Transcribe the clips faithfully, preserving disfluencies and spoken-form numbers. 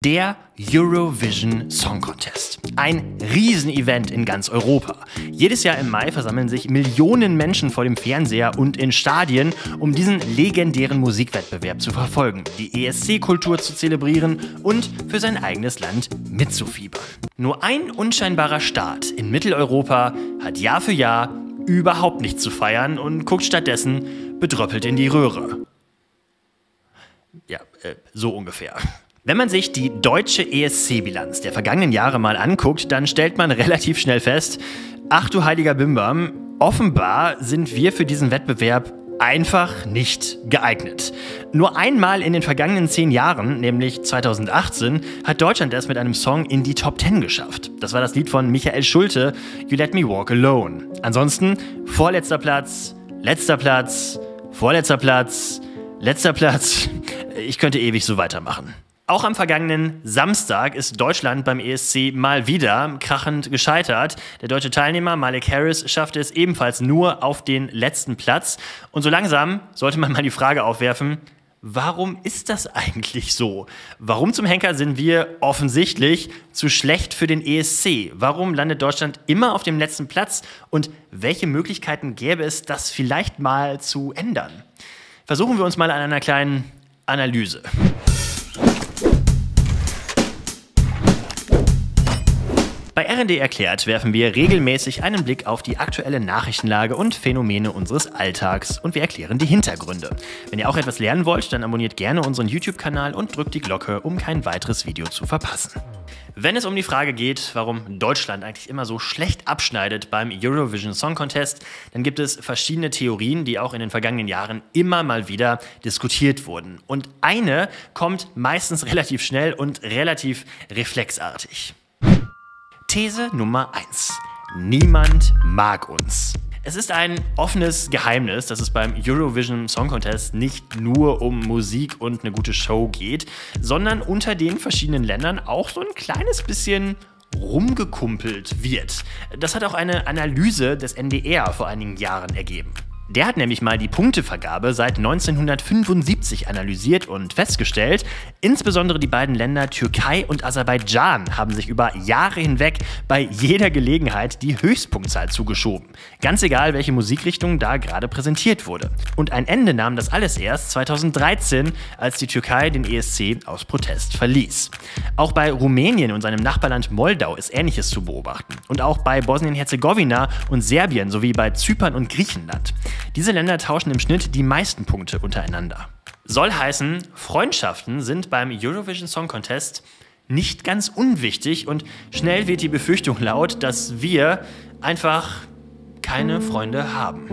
Der Eurovision Song Contest. Ein Riesenevent in ganz Europa. Jedes Jahr im Mai versammeln sich Millionen Menschen vor dem Fernseher und in Stadien, um diesen legendären Musikwettbewerb zu verfolgen, die E S C-Kultur zu zelebrieren und für sein eigenes Land mitzufiebern. Nur ein unscheinbarer Staat in Mitteleuropa hat Jahr für Jahr überhaupt nichts zu feiern und guckt stattdessen bedröppelt in die Röhre. Ja, äh, so ungefähr. Wenn man sich die deutsche E S C-Bilanz der vergangenen Jahre mal anguckt, dann stellt man relativ schnell fest, ach du heiliger Bimbam, offenbar sind wir für diesen Wettbewerb einfach nicht geeignet. Nur einmal in den vergangenen zehn Jahren, nämlich zweitausendachtzehn, hat Deutschland es mit einem Song in die Top zehn geschafft. Das war das Lied von Michael Schulte, You Let Me Walk Alone. Ansonsten vorletzter Platz, letzter Platz, vorletzter Platz, letzter Platz. Ich könnte ewig so weitermachen. Auch am vergangenen Samstag ist Deutschland beim E S C mal wieder krachend gescheitert. Der deutsche Teilnehmer Malik Harris schaffte es ebenfalls nur auf den letzten Platz. Und so langsam sollte man mal die Frage aufwerfen, warum ist das eigentlich so? Warum zum Henker sind wir offensichtlich zu schlecht für den E S C? Warum landet Deutschland immer auf dem letzten Platz? Und welche Möglichkeiten gäbe es, das vielleicht mal zu ändern? Versuchen wir uns mal an einer kleinen Analyse. Bei R N D erklärt werfen wir regelmäßig einen Blick auf die aktuelle Nachrichtenlage und Phänomene unseres Alltags und wir erklären die Hintergründe. Wenn ihr auch etwas lernen wollt, dann abonniert gerne unseren YouTube-Kanal und drückt die Glocke, um kein weiteres Video zu verpassen. Wenn es um die Frage geht, warum Deutschland eigentlich immer so schlecht abschneidet beim Eurovision Song Contest, dann gibt es verschiedene Theorien, die auch in den vergangenen Jahren immer mal wieder diskutiert wurden. Und eine kommt meistens relativ schnell und relativ reflexartig. These Nummer eins. Niemand mag uns. Es ist ein offenes Geheimnis, dass es beim Eurovision Song Contest nicht nur um Musik und eine gute Show geht, sondern unter den verschiedenen Ländern auch so ein kleines bisschen rumgekumpelt wird. Das hat auch eine Analyse des N D R vor einigen Jahren ergeben. Der hat nämlich mal die Punktevergabe seit neunzehnhundertfünfundsiebzig analysiert und festgestellt, insbesondere die beiden Länder Türkei und Aserbaidschan haben sich über Jahre hinweg bei jeder Gelegenheit die Höchstpunktzahl zugeschoben. Ganz egal, welche Musikrichtung da gerade präsentiert wurde. Und ein Ende nahm das alles erst zweitausenddreizehn, als die Türkei den E S C aus Protest verließ. Auch bei Rumänien und seinem Nachbarland Moldau ist Ähnliches zu beobachten. Und auch bei Bosnien-Herzegowina und Serbien sowie bei Zypern und Griechenland. Diese Länder tauschen im Schnitt die meisten Punkte untereinander. Soll heißen, Freundschaften sind beim Eurovision Song Contest nicht ganz unwichtig und schnell wird die Befürchtung laut, dass wir einfach keine Freunde haben.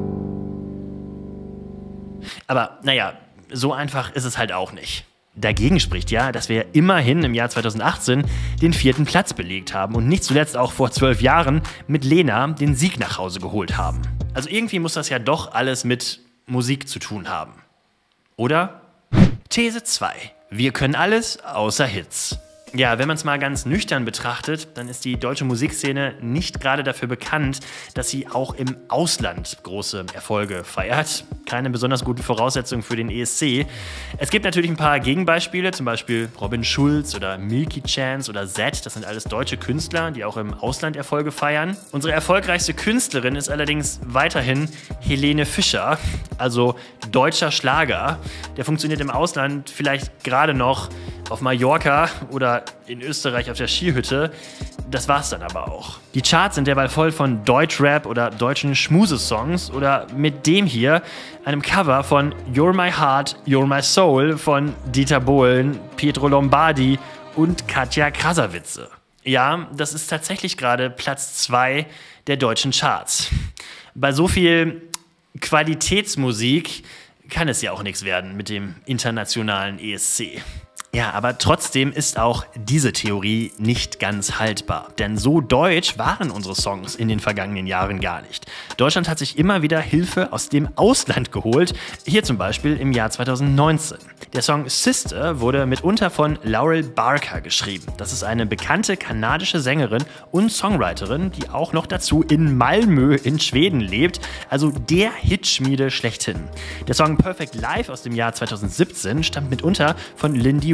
Aber naja, so einfach ist es halt auch nicht. Dagegen spricht ja, dass wir immerhin im Jahr zweitausendachtzehn den vierten Platz belegt haben und nicht zuletzt auch vor zwölf Jahren mit Lena den Sieg nach Hause geholt haben. Also irgendwie muss das ja doch alles mit Musik zu tun haben. Oder? These zwei. Wir können alles außer Hits. Ja, wenn man es mal ganz nüchtern betrachtet, dann ist die deutsche Musikszene nicht gerade dafür bekannt, dass sie auch im Ausland große Erfolge feiert. Keine besonders gute Voraussetzung für den E S C. Es gibt natürlich ein paar Gegenbeispiele, zum Beispiel Robin Schulz oder Milky Chance oder Zedd. Das sind alles deutsche Künstler, die auch im Ausland Erfolge feiern. Unsere erfolgreichste Künstlerin ist allerdings weiterhin Helene Fischer, also deutscher Schlager. Der funktioniert im Ausland vielleicht gerade noch auf Mallorca oder in Österreich auf der Skihütte. Das war's dann aber auch. Die Charts sind derweil voll von Deutschrap oder deutschen Schmusesongs oder mit dem hier, einem Cover von You're My Heart, You're My Soul von Dieter Bohlen, Pietro Lombardi und Katja Krasavice. Ja, das ist tatsächlich gerade Platz zwei der deutschen Charts. Bei so viel Qualitätsmusik kann es ja auch nichts werden mit dem internationalen E S C. Ja, aber trotzdem ist auch diese Theorie nicht ganz haltbar. Denn so deutsch waren unsere Songs in den vergangenen Jahren gar nicht. Deutschland hat sich immer wieder Hilfe aus dem Ausland geholt, hier zum Beispiel im Jahr zweitausendneunzehn. Der Song Sister wurde mitunter von Laurel Barker geschrieben. Das ist eine bekannte kanadische Sängerin und Songwriterin, die auch noch dazu in Malmö in Schweden lebt, also der Hitschmiede schlechthin. Der Song Perfect Life aus dem Jahr zweitausendsiebzehn stammt mitunter von Lindy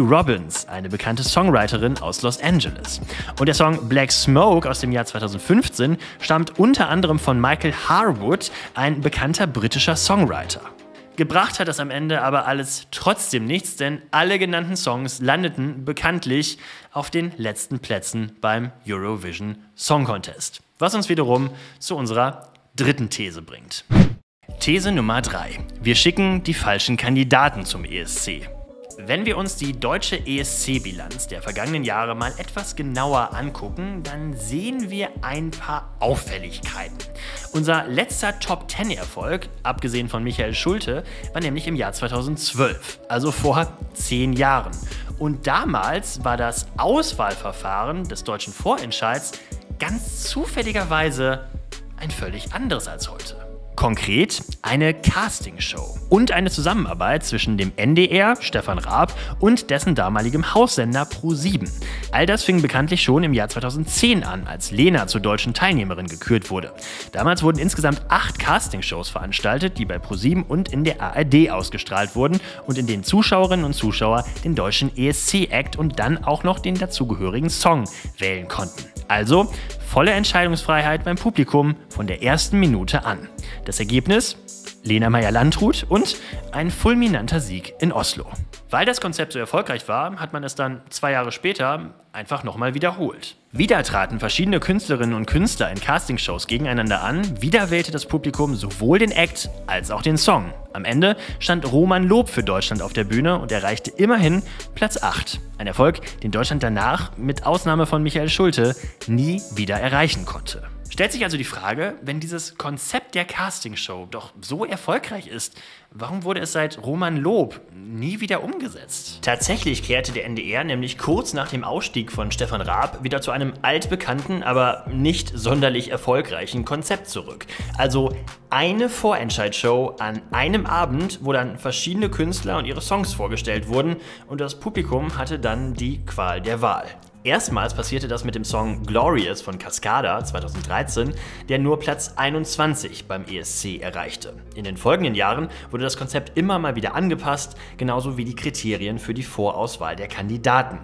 Robbins, eine bekannte Songwriterin aus Los Angeles. Und der Song Black Smoke aus dem Jahr zweitausendfünfzehn stammt unter anderem von Michael Harwood, ein bekannter britischer Songwriter. Gebracht hat das am Ende aber alles trotzdem nichts, denn alle genannten Songs landeten bekanntlich auf den letzten Plätzen beim Eurovision Song Contest. Was uns wiederum zu unserer dritten These bringt. These Nummer drei. Wir schicken die falschen Kandidaten zum E S C. Wenn wir uns die deutsche E S C-Bilanz der vergangenen Jahre mal etwas genauer angucken, dann sehen wir ein paar Auffälligkeiten. Unser letzter Top-Ten-Erfolg, abgesehen von Michael Schulte, war nämlich im Jahr zweitausendzwölf, also vor zehn Jahren. Und damals war das Auswahlverfahren des deutschen Vorentscheids ganz zufälligerweise ein völlig anderes als heute. Konkret eine Castingshow und eine Zusammenarbeit zwischen dem N D R, Stefan Raab, und dessen damaligem Haussender ProSieben. All das fing bekanntlich schon im Jahr zweitausendzehn an, als Lena zur deutschen Teilnehmerin gekürt wurde. Damals wurden insgesamt acht Castingshows veranstaltet, die bei ProSieben und in der A R D ausgestrahlt wurden und in denen Zuschauerinnen und Zuschauer den deutschen E S C-Act und dann auch noch den dazugehörigen Song wählen konnten. Also volle Entscheidungsfreiheit beim Publikum von der ersten Minute an. Das Ergebnis? Lena Meyer-Landrut und ein fulminanter Sieg in Oslo. Weil das Konzept so erfolgreich war, hat man es dann zwei Jahre später einfach nochmal wiederholt. Wieder traten verschiedene Künstlerinnen und Künstler in Castingshows gegeneinander an, wieder wählte das Publikum sowohl den Act als auch den Song. Am Ende stand Roman Lob für Deutschland auf der Bühne und erreichte immerhin Platz acht. Ein Erfolg, den Deutschland danach, mit Ausnahme von Michael Schulte, nie wieder erreichen konnte. Stellt sich also die Frage, wenn dieses Konzept der Castingshow doch so erfolgreich ist, warum wurde es seit Roman Lob nie wieder umgesetzt? Tatsächlich kehrte der N D R nämlich kurz nach dem Ausstieg von Stefan Raab wieder zu einem altbekannten, aber nicht sonderlich erfolgreichen Konzept zurück. Also eine Vorentscheidshow an einem Abend, wo dann verschiedene Künstler und ihre Songs vorgestellt wurden und das Publikum hatte dann die Qual der Wahl. Erstmals passierte das mit dem Song Glorious von Cascada zweitausenddreizehn, der nur Platz einundzwanzig beim E S C erreichte. In den folgenden Jahren wurde das Konzept immer mal wieder angepasst, genauso wie die Kriterien für die Vorauswahl der Kandidaten.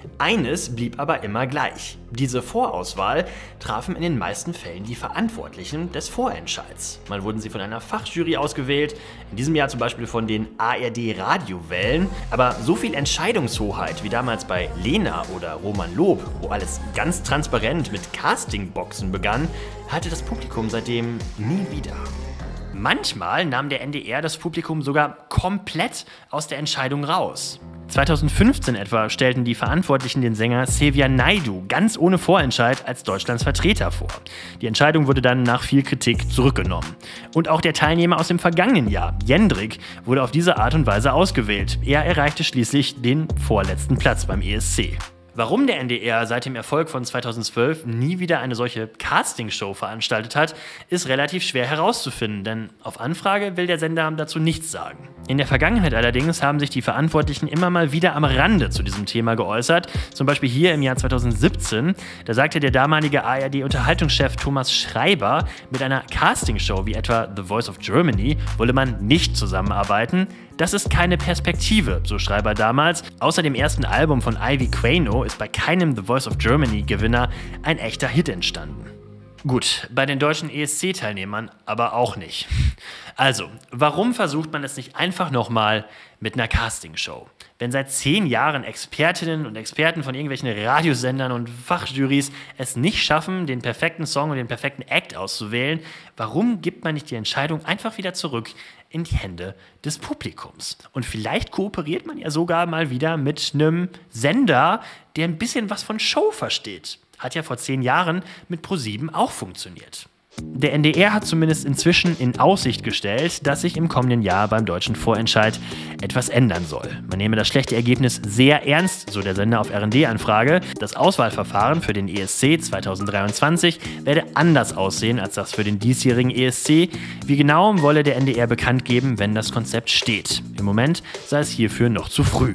Eines blieb aber immer gleich. Diese Vorauswahl trafen in den meisten Fällen die Verantwortlichen des Vorentscheids. Mal wurden sie von einer Fachjury ausgewählt, in diesem Jahr zum Beispiel von den A R D-Radiowellen, aber so viel Entscheidungshoheit wie damals bei Lena oder Roman Lob, wo alles ganz transparent mit Castingboxen begann, hatte das Publikum seitdem nie wieder. Manchmal nahm der N D R das Publikum sogar komplett aus der Entscheidung raus. zweitausendfünfzehn etwa stellten die Verantwortlichen den Sänger Xavier Naidoo ganz ohne Vorentscheid als Deutschlands Vertreter vor. Die Entscheidung wurde dann nach viel Kritik zurückgenommen. Und auch der Teilnehmer aus dem vergangenen Jahr, Jendrik, wurde auf diese Art und Weise ausgewählt. Er erreichte schließlich den vorletzten Platz beim E S C. Warum der N D R seit dem Erfolg von zweitausendzwölf nie wieder eine solche Castingshow veranstaltet hat, ist relativ schwer herauszufinden, denn auf Anfrage will der Sender dazu nichts sagen. In der Vergangenheit allerdings haben sich die Verantwortlichen immer mal wieder am Rande zu diesem Thema geäußert, zum Beispiel hier im Jahr zweitausendsiebzehn. Da sagte der damalige A R D-Unterhaltungschef Thomas Schreiber, mit einer Castingshow wie etwa The Voice of Germany wolle man nicht zusammenarbeiten. Das ist keine Perspektive, so Schreiber damals. Außer dem ersten Album von Ivy Quaino ist bei keinem The Voice of Germany-Gewinner ein echter Hit entstanden. Gut, bei den deutschen E S C-Teilnehmern aber auch nicht. Also, warum versucht man es nicht einfach nochmal mit einer Castingshow? Wenn seit zehn Jahren Expertinnen und Experten von irgendwelchen Radiosendern und Fachjurys es nicht schaffen, den perfekten Song und den perfekten Act auszuwählen, warum gibt man nicht die Entscheidung einfach wieder zurück in die Hände des Publikums? Und vielleicht kooperiert man ja sogar mal wieder mit einem Sender, der ein bisschen was von Show versteht. Hat ja vor zehn Jahren mit ProSieben auch funktioniert. Der N D R hat zumindest inzwischen in Aussicht gestellt, dass sich im kommenden Jahr beim deutschen Vorentscheid etwas ändern soll. Man nehme das schlechte Ergebnis sehr ernst, so der Sender auf R und D-Anfrage. Das Auswahlverfahren für den E S C zweitausenddreiundzwanzig werde anders aussehen als das für den diesjährigen E S C. Wie genau wolle der N D R bekannt geben, wenn das Konzept steht. Im Moment sei es hierfür noch zu früh.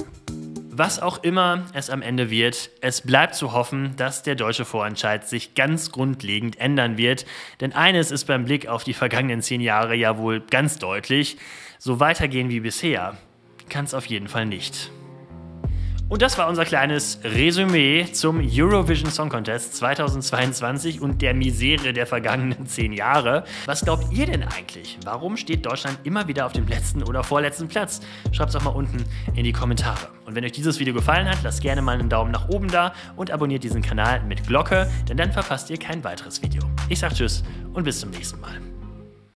Was auch immer es am Ende wird, es bleibt zu hoffen, dass der deutsche Vorentscheid sich ganz grundlegend ändern wird. Denn eines ist beim Blick auf die vergangenen zehn Jahre ja wohl ganz deutlich: So weitergehen wie bisher kann es auf jeden Fall nicht. Und das war unser kleines Resümee zum Eurovision Song Contest zweitausendzweiundzwanzig und der Misere der vergangenen zehn Jahre. Was glaubt ihr denn eigentlich? Warum steht Deutschland immer wieder auf dem letzten oder vorletzten Platz? Schreibt es doch mal unten in die Kommentare. Und wenn euch dieses Video gefallen hat, lasst gerne mal einen Daumen nach oben da und abonniert diesen Kanal mit Glocke, denn dann verpasst ihr kein weiteres Video. Ich sag Tschüss und bis zum nächsten Mal.